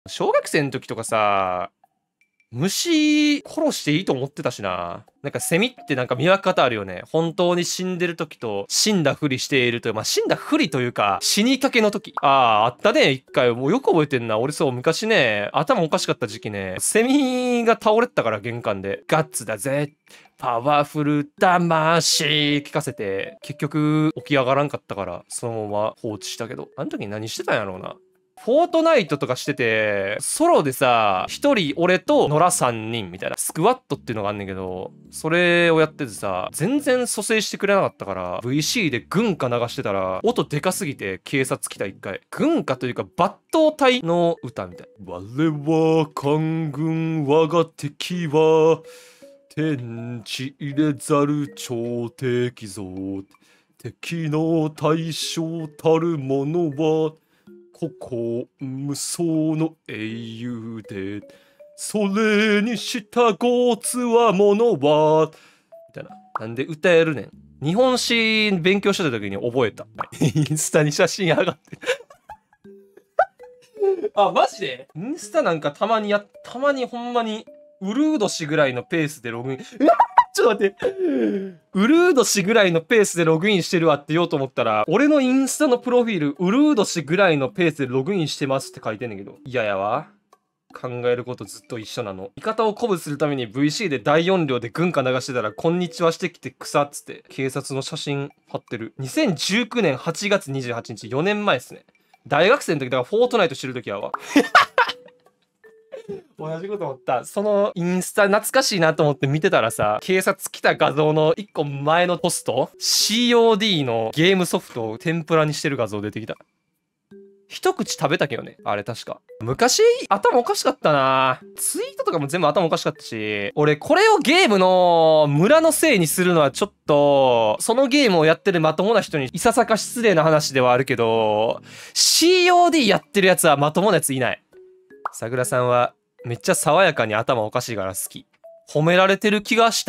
小学生の時とかさ、虫殺していいと思ってたしな。なんかセミってなんか見分け方あるよね。本当に死んでる時と死んだふりしているという、まあ死んだふりというか死にかけの時。ああ、あったね、一回。もうよく覚えてんな。俺そう、昔ね、頭おかしかった時期ね、セミが倒れてたから玄関で。ガッツだぜ。パワフル魂聞かせて、結局起き上がらんかったから、そのまま放置したけど。あの時何してたんやろうな。フォートナイトとかしてて、ソロでさ、一人俺と野良3人みたいな、スクワットっていうのがあんねんけど、それをやっててさ、全然蘇生してくれなかったから、VC で軍歌流してたら、音でかすぎて警察来た一回。軍歌というか、抜刀隊の歌みたい。我は官軍我が敵は、天地入れざる超敵像。敵の対象たる者は、ここ無双の英雄で、それに従うつわものは、みたいな。なんで歌えるねん。日本史勉強してた時に覚えた。インスタに写真上がってあ、マジでインスタなんかたまにほんまに、ウルード氏ぐらいのペースでログイン。うわちょっと待って。ウルード氏ぐらいのペースでログインしてるわって言おうと思ったら、俺のインスタのプロフィール、ウルード氏ぐらいのペースでログインしてますって書いてんねんけど。嫌やわ。考えることずっと一緒なの。味方を鼓舞するために VC で大音量で軍歌流してたら、こんにちはしてきて草っつって、警察の写真貼ってる。2019年8月28日、4年前っすね。大学生の時、だからフォートナイトしてる時やわ。同じこと思った。そのインスタ懐かしいなと思って見てたらさ、警察来た画像の1個前のポスト COD のゲームソフトを天ぷらにしてる画像出てきた。一口食べたけどね。あれ確か。昔、頭おかしかったな。ツイートとかも全部頭おかしかったし、俺これをゲームの村のせいにするのはちょっと、そのゲームをやってるまともな人にいささか失礼な話ではあるけど、COD やってるやつはまともなやついない。さぐらさんはめっちゃ爽やかに頭おかしいから好き。褒められてる気がした。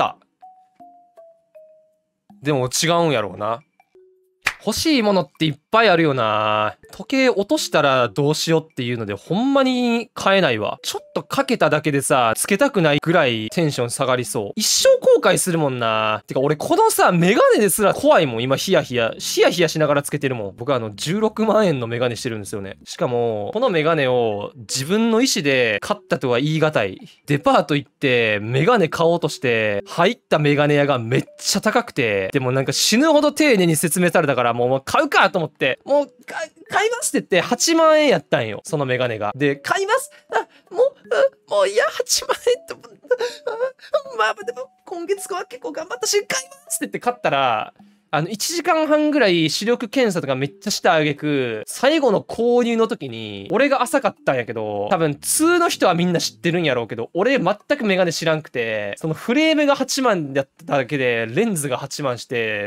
でも違うんやろうな。欲しいものっていっぱいあるよな。時計落としたらどうしようっていうのでほんまに買えないわ。ちょっとかけただけでさ、つけたくないぐらいテンション下がりそう。一生後悔するもんな。てか俺このさ、メガネですら怖いもん。今ヒヤヒヤしながらつけてるもん。僕は16万円のメガネしてるんですよね。しかも、このメガネを自分の意思で買ったとは言い難い。デパート行ってメガネ買おうとして入ったメガネ屋がめっちゃ高くて、でもなんか死ぬほど丁寧に説明されたからもう買うかと思って、もう買いますって言って8万円やったんよ。そのメガネが。で、買いますもういや、8万円ってまあでも今月は結構頑張ったし、買いますって言って買ったら、1時間半ぐらい視力検査とかめっちゃしたあげく、最後の購入の時に、俺が浅かったんやけど、多分、通の人はみんな知ってるんやろうけど、俺全くメガネ知らんくて、そのフレームが8万やっただけで、レンズが8万して、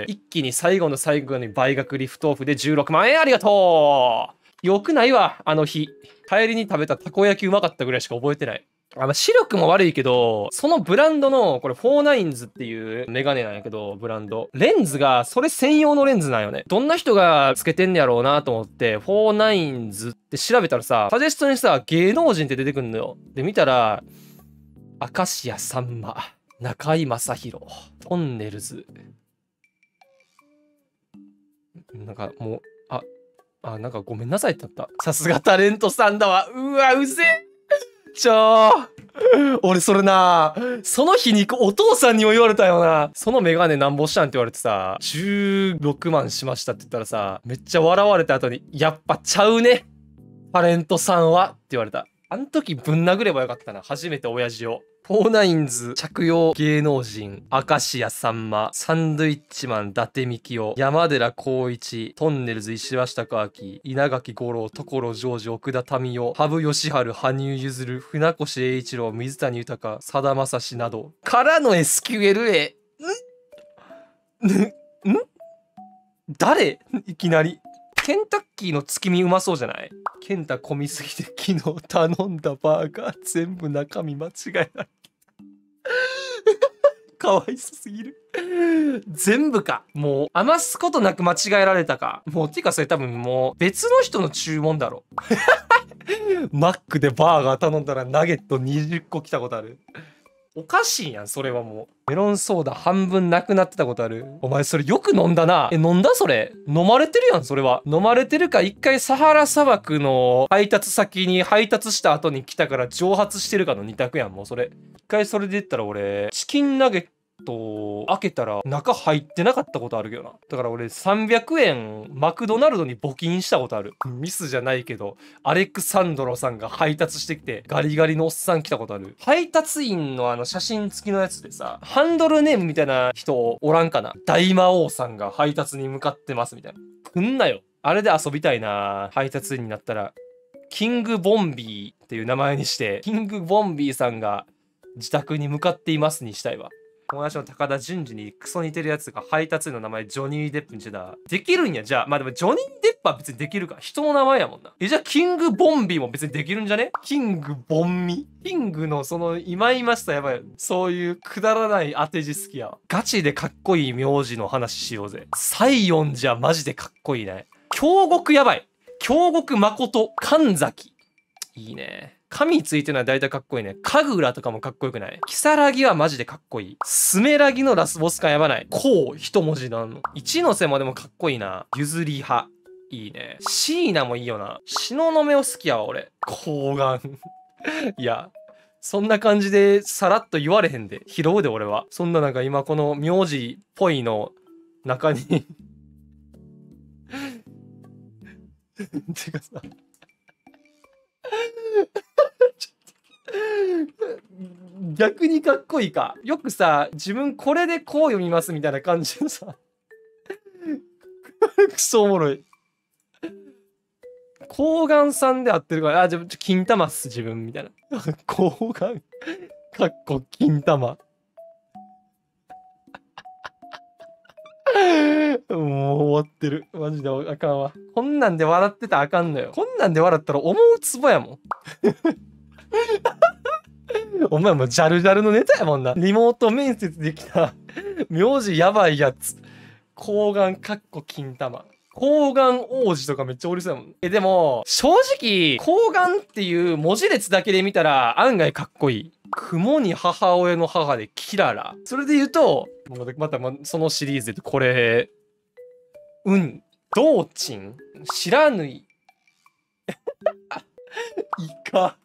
一気に最後の最後に倍額リフトオフで16万円ありがとう。よくないわ、あの日。帰りに食べたたこ焼きうまかったぐらいしか覚えてない。視力も悪いけど、そのブランドの、これ、フォーナインズっていうメガネなんやけど、ブランド。レンズが、それ専用のレンズなんよね。どんな人がつけてんねやろうなと思って、フォーナインズって調べたらさ、サジェストにさ、芸能人って出てくんのよ。で、見たら、明石家さんま、中居正広、トンネルズ。なんかもう、なんかごめんなさいってなった。さすがタレントさんだわ。うわ、うぜえ。俺それな、その日にお父さんにも言われたよな。そのメガネなんぼしたんって言われてさ、16万しましたって言ったらさ、めっちゃ笑われた後に、やっぱちゃうね。タレントさんはって言われた。あの時ぶん殴ればよかったな。初めて親父を。フォーナインズ着用芸能人、明石家さんま、サンドイッチマン伊達みきお、山寺宏一、トンネルズ石橋貴明、稲垣吾郎、所ジョージ、奥田民生、羽生善治、羽生結弦、船越英一郎、水谷豊、さだまさしなど、からの SQLA。誰いきなり。ケンタッキーの月見うまそうじゃない？ケンタ混みすぎて昨日頼んだバーガー全部中身間違えない。 かわいそすぎる。全部か。もう余すことなく間違えられたか。もうてかそれ多分もう別の人の注文だろ。マックでバーガー頼んだらナゲット20個来たことある。おかしいやん、それはもう。メロンソーダ半分なくなってたことある。お前それよく飲んだな。飲んだそれ。飲まれてるやん、それは。飲まれてるか、一回サハラ砂漠の配達先に配達した後に来たから蒸発してるかの二択やん、もうそれ。一回それで言ったら俺、チキンナゲット開けたら中入ってなかったことあるけどな。だから俺300円マクドナルドに募金したことある。ミスじゃないけど、アレクサンドロさんが配達してきてガリガリのおっさん来たことある。配達員の写真付きのやつでさ、ハンドルネームみたいな人おらんかな。大魔王さんが配達に向かってますみたいな。来んなよ。あれで遊びたいな。配達員になったらキングボンビーっていう名前にして、キングボンビーさんが自宅に向かっていますにしたいわ。友達の高田純次にクソ似てるやつが配達員の名前ジョニー・デップにしてた。できるんや、じゃあ。まあでもジョニー・デップは別にできるか。人の名前やもんな。じゃあキング・ボンビーも別にできるんじゃね？キング・ボンミ。キングのその、いまいましたやばい。そういうくだらない当て字好きやわ。ガチでかっこいい名字の話しようぜ。西園じゃマジでかっこいいね。京極やばい。京極誠、神崎。いいね。神ついてるのは大体かっこいいね。神楽とかもかっこよくない？如月はマジでかっこいい。スメラギのラスボス感やばない？こう一文字なの。一ノ瀬もでもかっこいいな。譲り派。いいね。椎名もいいよな。東雲を好きやわ、俺。睾丸。いや、そんな感じでさらっと言われへんで。拾うで、俺は。そんななんか今この名字っぽいの中に。てかさ。逆にかっこいいか。よくさ、自分これでこう読みますみたいな感じでさ。くそおもろい。睾丸さんで合ってるから、じゃあ、金玉っす、自分みたいな。睾丸。かっこ金玉。もう終わってる。マジであかんわ。こんなんで笑ってたらあかんのよ。こんなんで笑ったら思うツボやもん。お前もジャルジャルのネタやもんな。リモート面接できた名字やばいやつ。睾丸かっこ金玉。睾丸王子とかめっちゃおりそうやもん。でも、正直、睾丸っていう文字列だけで見たら案外かっこいい。雲に母親の母でキララ。それで言うと、またそのシリーズでこれ、ウニ、ドーチン、知らぬい、イカ。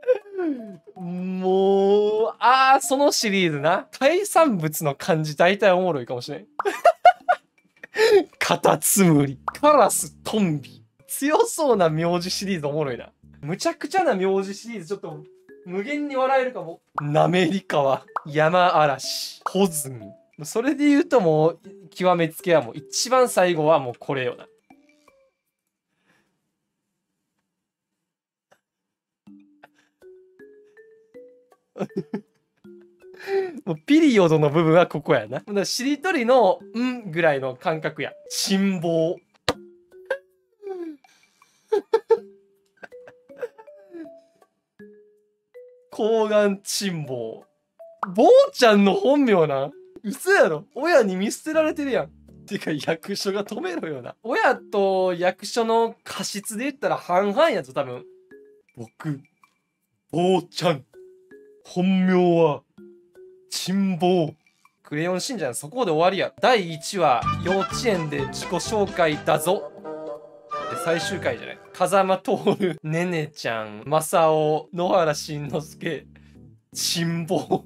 もう、そのシリーズな。海産物の漢字大体おもろいかもしれん。カタツムリ、カラス、トンビ。強そうな名字シリーズおもろいな。むちゃくちゃな名字シリーズちょっと無限に笑えるかも。なめりかわ、山嵐、ホズミ。それで言うともう、極めつけはもう一番最後はもうこれよな。もうピリオドの部分はここやな。だからしりとりの「ん」ぐらいの感覚や。辛抱。睾丸珍抱。坊ちゃんの本名な。嘘やろ。親に見捨てられてるやん。てか役所が止めろよな。親と役所の過失で言ったら半々やぞ多分。僕、坊ちゃん。本名は珍抱。クレヨンしんちゃんそこで終わりや。第1話、幼稚園で自己紹介だぞ。で、最終回じゃない。風間徹、ねねちゃん、正雄、野原しんのすけ、珍抱。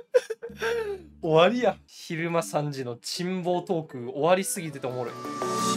終わりや。昼間3時の珍抱トーク終わりすぎてておもろい。